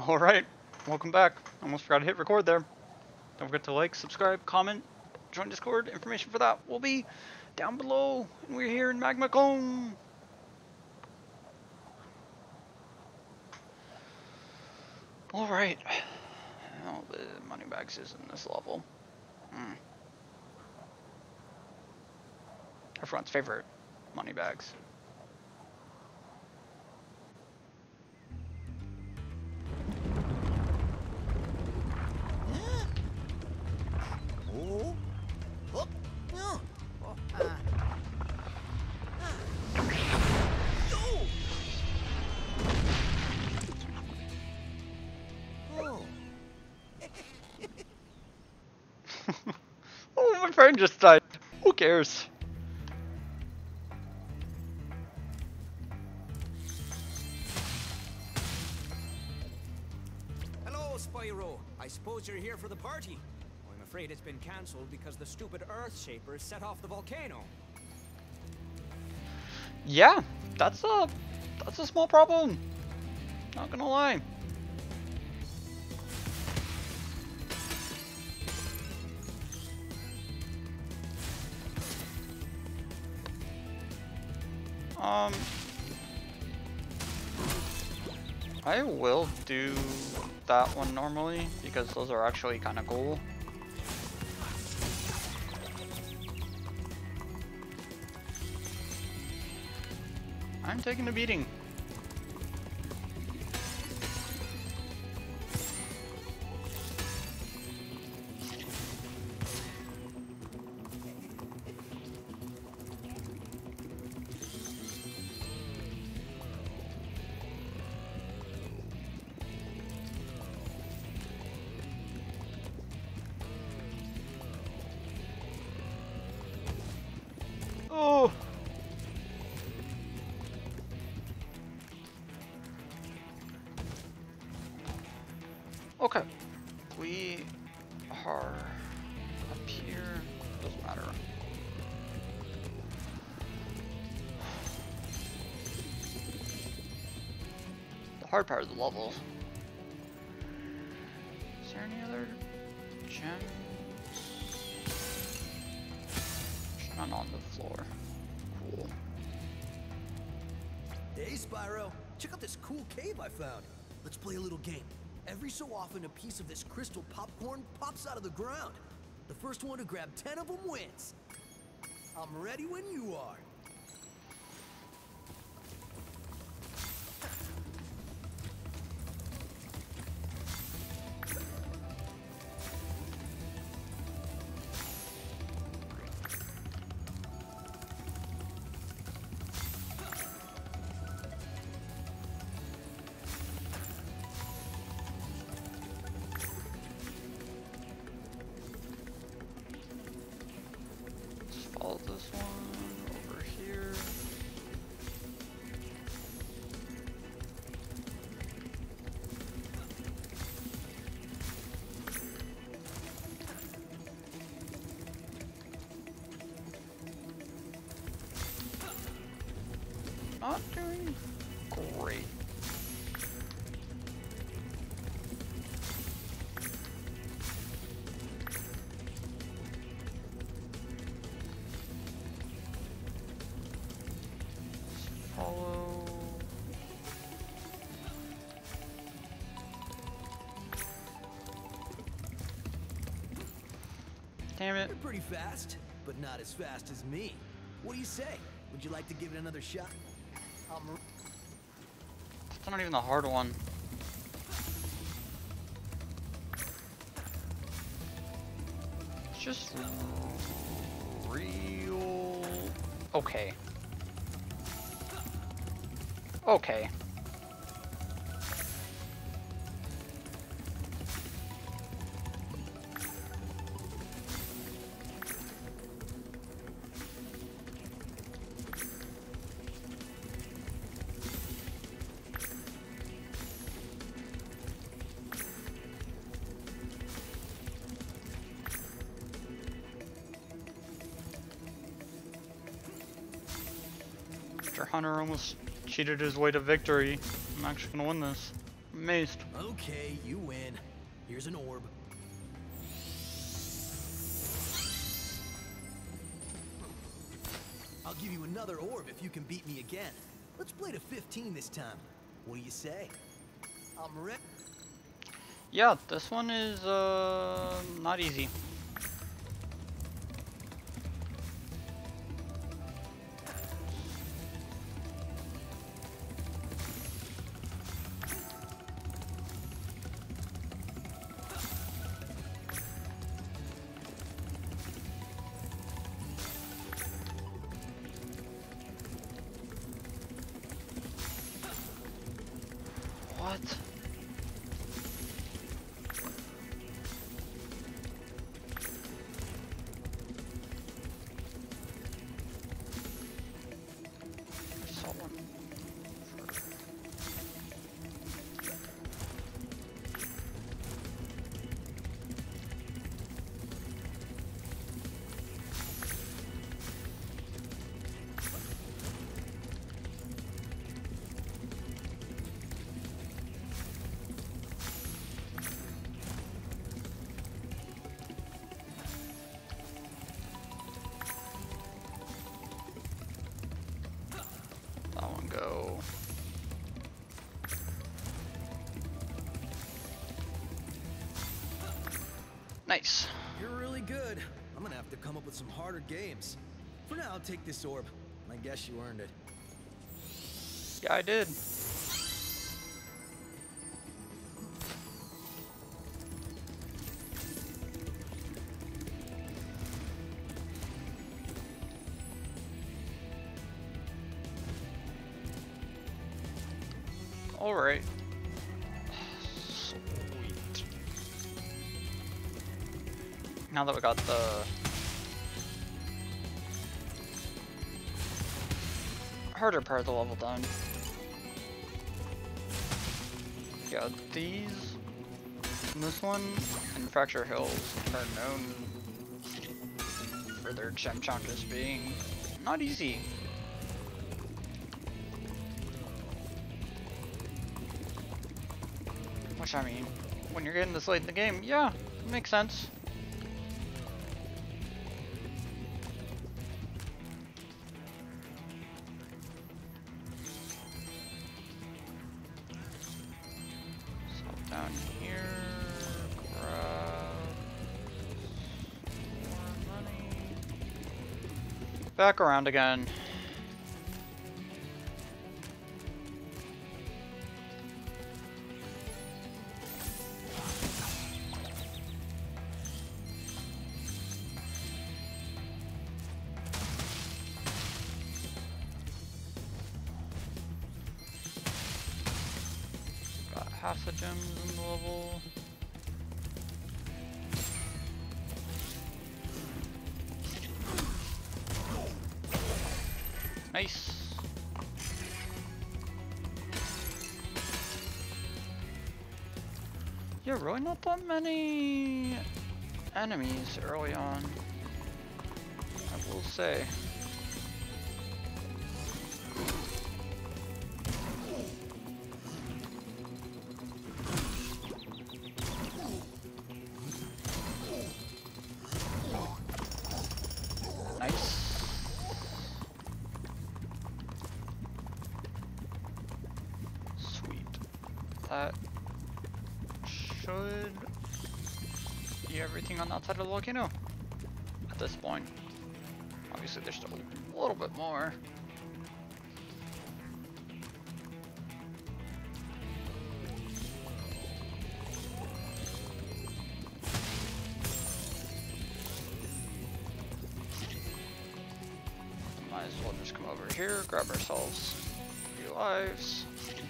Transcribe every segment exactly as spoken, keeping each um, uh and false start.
Alright, welcome back. Almost forgot to hit record there. Don't forget to like, subscribe, comment, join Discord. Information for that will be down below. And we're here in Magma Cone. Alright. Oh, the money bags is in this level. Hmm. Everyone's favorite money bags. Oh. Oh. No. Oh. Uh. Oh. Oh, my friend just died. Who cares? Hello, Spyro. I suppose you're here for the party. I'm afraid it's been cancelled because the stupid Earth Shapers set off the volcano. Yeah, that's a that's a small problem. Not gonna lie. Um, I will do that one normally because those are actually kind of cool. I'm taking a beating. Oh. Okay, we are up here, doesn't matter. The hard part of the level. Is there any other gems? None on the floor. Cool. Hey, Spyro. Check out this cool cave I found. Let's play a little game. Every so often, a piece of this crystal popcorn pops out of the ground. The first one to grab ten of them wins. I'm ready when you are. Follow this one over here. Not doing great. Follow. Damn it. You're pretty fast, but not as fast as me. What do you say? Would you like to give it another shot? I'm It's not even the hard one. It's just real. Okay. Okay. Hunter almost cheated his way to victory. I'm actually gonna win this. Amazed. Okay, you win. Here's an orb. I'll give you another orb if you can beat me again. Let's play to fifteen this time. What do you say? I'm ready. Yeah, this one is uh not easy. What? Saw one. That one go. Nice. You're really good. I'm gonna have to come up with some harder games. For now, I'll take this orb. I guess you earned it. Yeah, I did. All right. Sweet. Now that we got the harder part of the level done. Yeah, these, this one, and Fracture Hills are known for their gem chunks being not easy. Which, I mean, when you're getting this late in the game, yeah, it makes sense. So down here, grab more money. Back around again. Half the gems in the level. Nice. Yeah, really not that many enemies early on, I will say. That should be everything on that side of the volcano at this point. Obviously there's still a little bit more. Might as well just come over here, grab ourselves a few lives.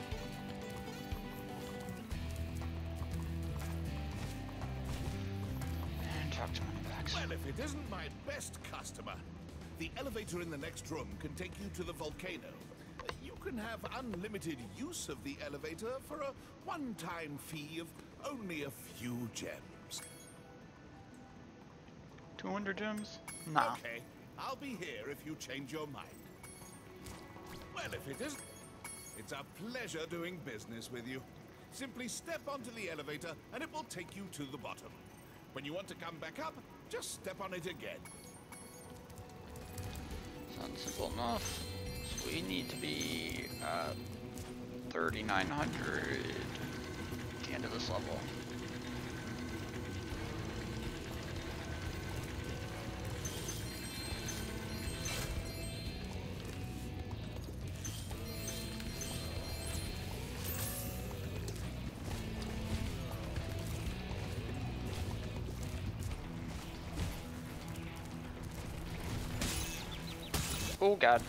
Well, if it isn't my best customer, the elevator in the next room can take you to the volcano. You can have unlimited use of the elevator for a one-time fee of only a few gems. two hundred gems? Nah. Okay, I'll be here if you change your mind. Well, if it isn't, it's a pleasure doing business with you. Simply step onto the elevator and it will take you to the bottom. When you want to come back up, just step on it again. Sounds simple enough. So we need to be at thirty-nine hundred at the end of this level. Oh god.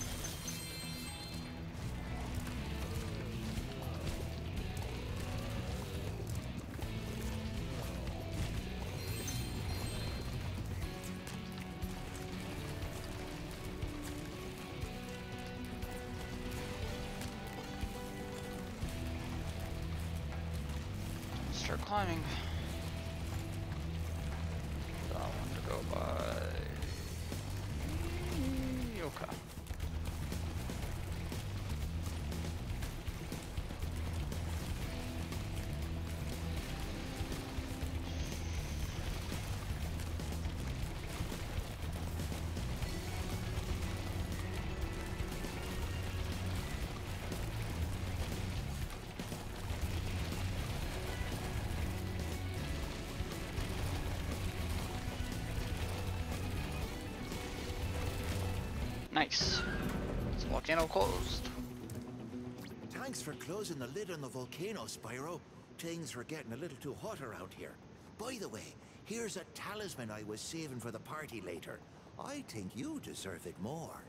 Start climbing. That one to go by. Okay. Nice. It's volcano closed. Thanks for closing the lid on the volcano, Spyro. Things were getting a little too hot around here. By the way, here's a talisman I was saving for the party later. I think you deserve it more.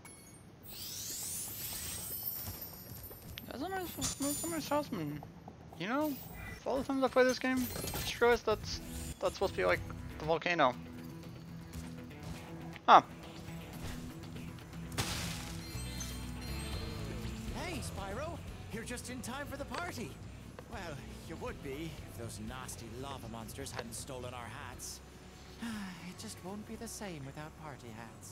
That's a nice, that's a nice talisman. You know, for all the times I play this game, I just realized that's that's supposed to be like the volcano. Huh. Hey, Spyro! You're just in time for the party! Well, you would be if those nasty lava monsters hadn't stolen our hats. It just won't be the same without party hats.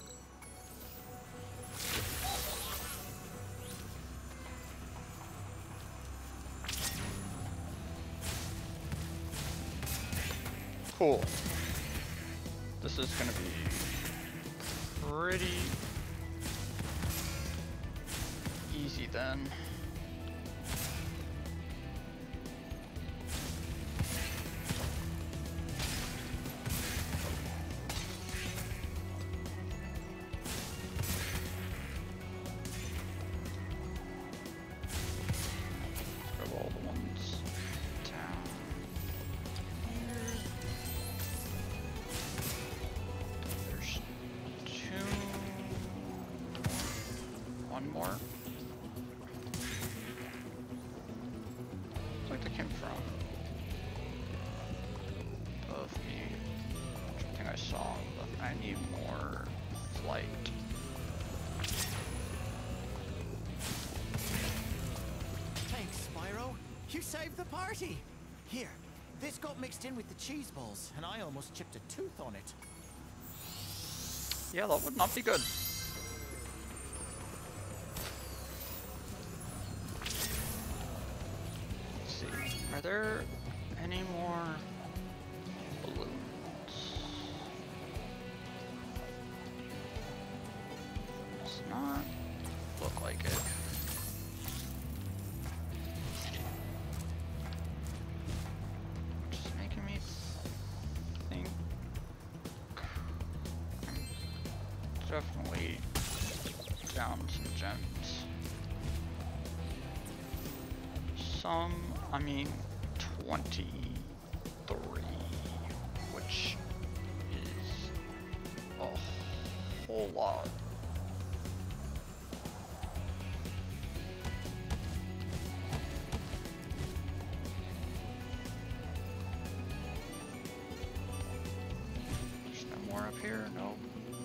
Cool. This is gonna be pretty easy then. Grab all the ones down here. There's two. One more. Looks like they came from above me. I think I saw them, but I need more light. Thanks, Spyro. You saved the party! Here, this got mixed in with the cheese balls, and I almost chipped a tooth on it. Yeah, that would not be good. Let's see. Are there any more balloons? Does not look like it. Just making me think. Definitely down some gems. Some, I mean, twenty-three, which is a whole lot. There's no more up here, nope.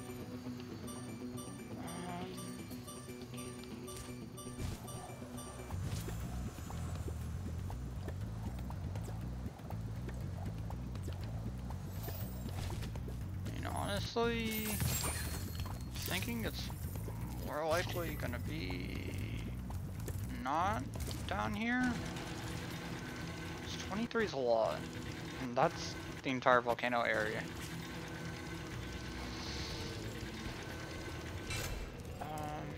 Honestly, thinking it's more likely gonna be not down here. twenty-three is a lot. And that's the entire volcano area. Um,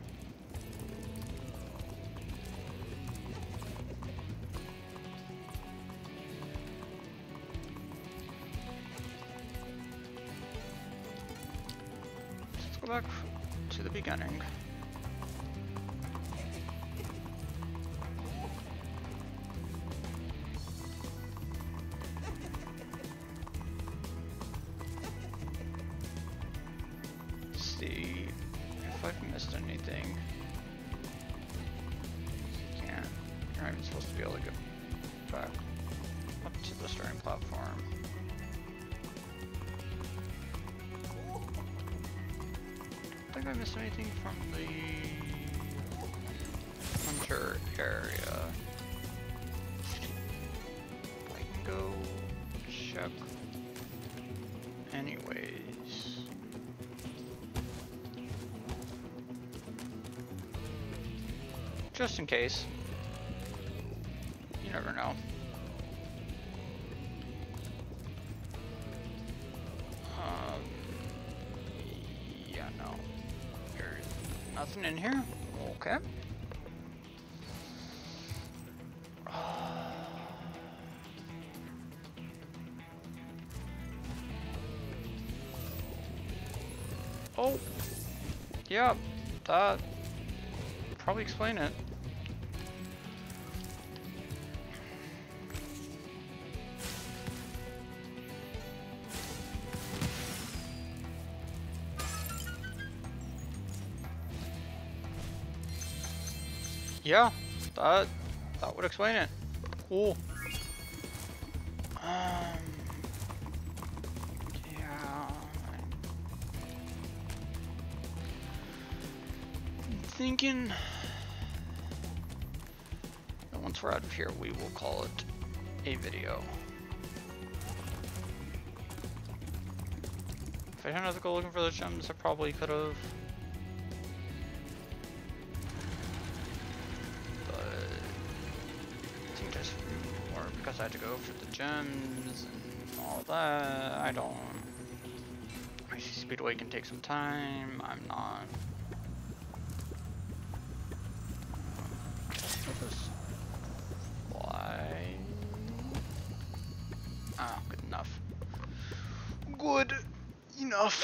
let's go back to the beginning. See if I've missed anything. Can't. You're not even supposed to be able to get back up to the starting platform. I think I missed anything from the hunter area. I can go check anyways. Just in case. You never know. Um, yeah, no. There's nothing in here? Okay. Oh! Yeah, that probably explain it. Yeah, that that would explain it. Cool. Um, yeah. I'm thinking that once we're out of here, we will call it a video. If I hadn't had to go looking for those gems, I probably could have. Because I had to go for the gems and all that. I don't. I see Speedway can take some time. I'm not. Why? Ah, good enough. Good enough.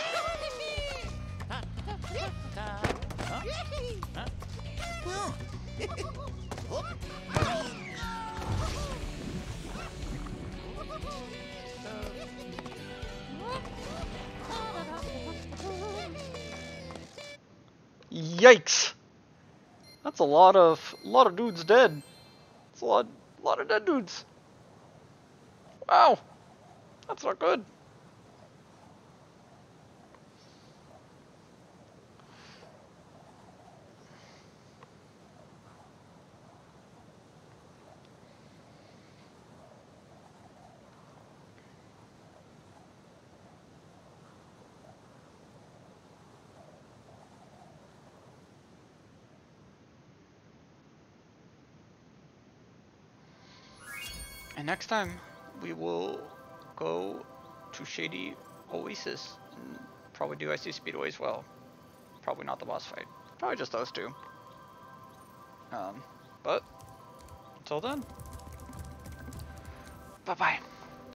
Yikes! That's a lot of a lot of dudes dead. That's a lot, a lot of dead dudes. Wow, that's not good. And next time, we will go to Shady Oasis and probably do I C Speedway as well. Probably not the boss fight. Probably just those two. Um, but until then, bye bye.